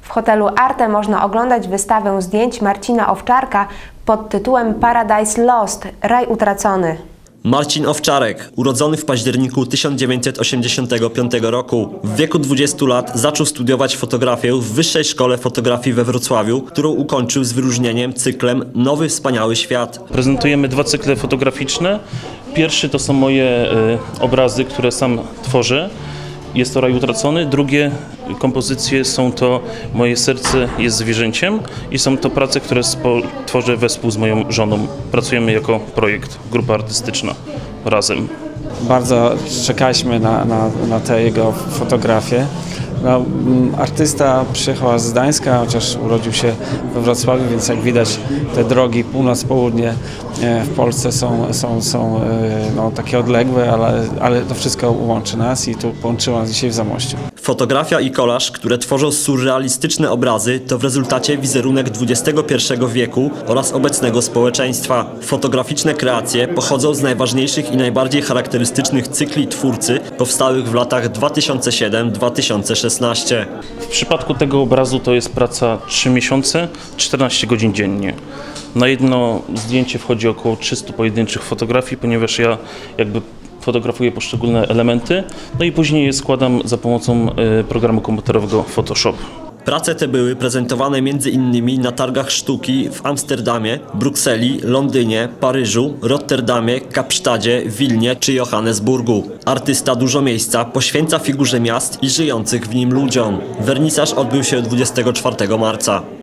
W hotelu Arte można oglądać wystawę zdjęć Marcina Owczarka pod tytułem Paradise Lost – Raj utracony. Marcin Owczarek, urodzony w październiku 1985 roku. W wieku 20 lat zaczął studiować fotografię w Wyższej Szkole Fotografii we Wrocławiu, którą ukończył z wyróżnieniem cyklem Nowy Wspaniały Świat. Prezentujemy 2 cykle fotograficzne. Pierwszy to są moje obrazy, które sam tworzę. Jest to Raj utracony. Drugie kompozycje są to Moje serce jest zwierzęciem i są to prace, które tworzę wespół z moją żoną. Pracujemy jako projekt, grupa artystyczna razem. Bardzo czekaliśmy na te jego fotografie. No, artysta przyjechał z Gdańska, chociaż urodził się we Wrocławiu, więc jak widać te drogi północ-południe w Polsce są no, takie odległe, ale to wszystko łączy nas i tu połączyło nas dzisiaj w Zamościu. Fotografia i kolaż, które tworzą surrealistyczne obrazy, to w rezultacie wizerunek XXI wieku oraz obecnego społeczeństwa. Fotograficzne kreacje pochodzą z najważniejszych i najbardziej charakterystycznych cykli twórcy powstałych w latach 2007-2016. W przypadku tego obrazu to jest praca 3 miesiące, 14 godzin dziennie. Na jedno zdjęcie wchodzi około 300 pojedynczych fotografii, ponieważ ja jakby fotografuję poszczególne elementy, no i później je składam za pomocą programu komputerowego Photoshop. Prace te były prezentowane m.in. na targach sztuki w Amsterdamie, Brukseli, Londynie, Paryżu, Rotterdamie, Kapsztadzie, Wilnie czy Johannesburgu. Artysta dużo miejsca poświęca figurze miast i żyjących w nim ludziom. Wernisaż odbył się 24 marca.